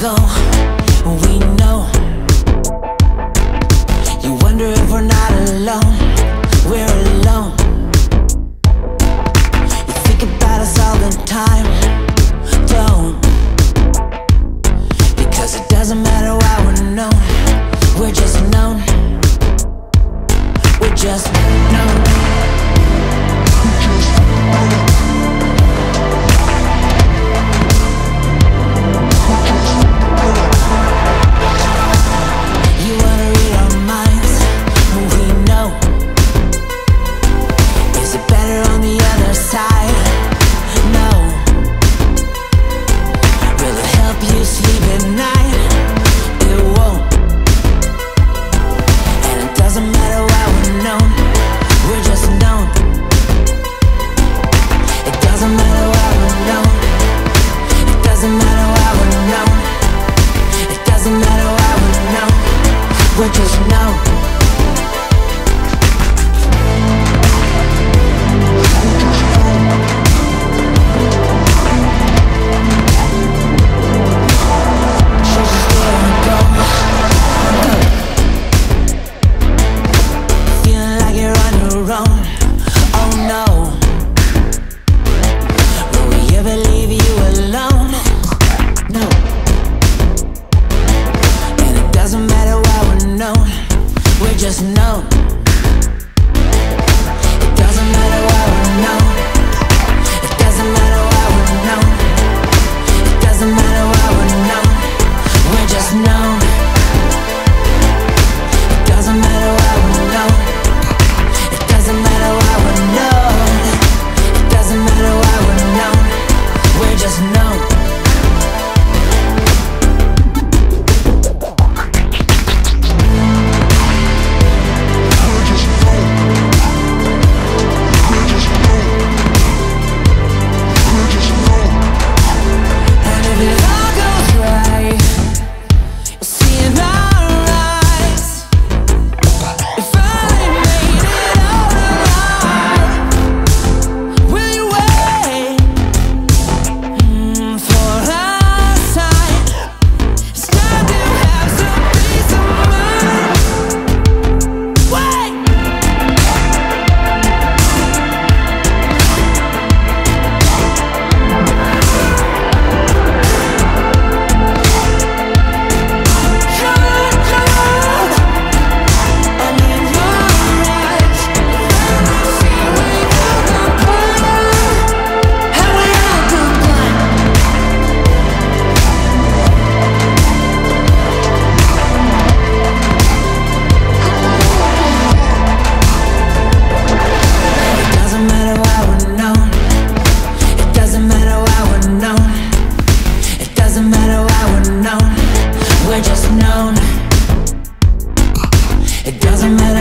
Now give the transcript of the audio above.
go, we know. You wonder if we're not alone, we're alone. You think about us all the time, don't. Because it doesn't matter why we're known, we're just known. We're just known. You wanna read our minds? We know. Is it better on the other side? No. Will it help you sleep at night? It won't. And it doesn't matter why we're known, we're just known. It doesn't matter why we're known. It doesn't matter why we're known. It doesn't matter why we're known, we're just known. So just let it go. Feeling like you're on your own. Oh no. Will we ever leave you alone? No. And it doesn't matter why we're known, we're just known. It doesn't matter why we're known. It doesn't matter why we're known. It doesn't matter why we're known, we're just known. It doesn't matter why we're known. It doesn't matter why we're known. It doesn't matter why we're known, we're just known. And if it all goes right, you'll see in our eyes, we finally made it out alive. Will you wait for our sign? It's time to have some peace of mind. Wait. We're just known. It doesn't matter